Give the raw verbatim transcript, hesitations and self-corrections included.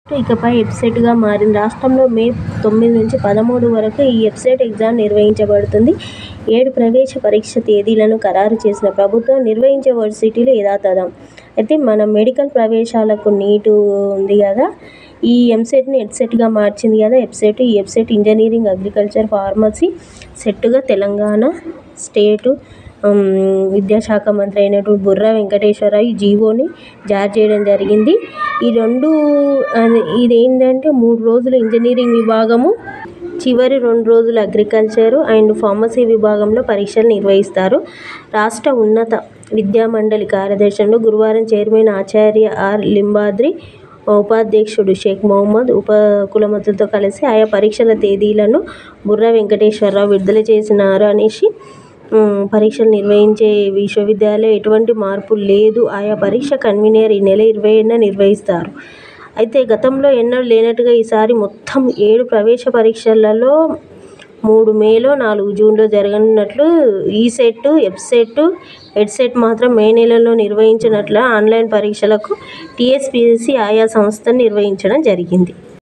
ఇకపై ఎఫ్సెట్గా మారింది. రాష్ట్రంలో మే తొమ్మిది నుంచి పదమూడు వరకు ఈ ఎఫ్సెట్ ఎగ్జామ్ నిర్వహించబడుతుంది. ఏడు ప్రవేశ పరీక్ష తేదీలను ఖరారు చేసిన ప్రభుత్వం నిర్వహించే వర్సిటీలు యథాతథం. అయితే మన మెడికల్ ప్రవేశాలకు నీటు ఉంది కదా, ఈ ఎంసెట్ని ఎడ్సెట్గా మార్చింది కదా. ఎఫ్సెట్ ఈ ఎఫ్సెట్ ఇంజనీరింగ్, అగ్రికల్చర్, ఫార్మసీ సెట్గా తెలంగాణ స్టేటు విద్యాశాఖ మంత్రి అయినటువంటి బుర్రా వెంకటేశ్వరరావు ఈ జీవోని జారీ చేయడం జరిగింది. ఈ రెండు ఇదేంటంటే మూడు రోజులు ఇంజనీరింగ్ విభాగము, చివరి రెండు రోజులు అగ్రికల్చరు అండ్ ఫార్మసీ విభాగంలో పరీక్షలు నిర్వహిస్తారు. రాష్ట్ర ఉన్నత విద్యామండలి కార్యదర్శులు గురువారం చైర్మన్ ఆచార్య ఆర్ లింబాద్రి, ఉపాధ్యక్షుడు షేక్ మహమ్మద్, ఉప కులపతులతో కలిసి ఆయా పరీక్షల తేదీలను బుర్రా వెంకటేశ్వరరావు విడుదల చేసినారు అనేసి పరీక్షలు నిర్వహించే విశ్వవిద్యాలయం ఎటువంటి మార్పు లేదు. ఆయా పరీక్ష కన్వీనర్ ఈ నెల ఇరవై ఏడున నిర్వహిస్తారు. అయితే గతంలో ఎన్నడూ లేనట్టుగా ఈసారి మొత్తం ఏడు ప్రవేశ పరీక్షలలో మూడు మేలో, నాలుగు జూన్లో జరగనున్నట్లు ఈసెట్, ఎఫ్సెట్, ఎడ్సెట్ మాత్రం మే నెలలో నిర్వహించినట్లు ఆన్లైన్ పరీక్షలకు టీఎస్పీఎస్సీ ఆయా సంస్థలు నిర్వహించడం జరిగింది.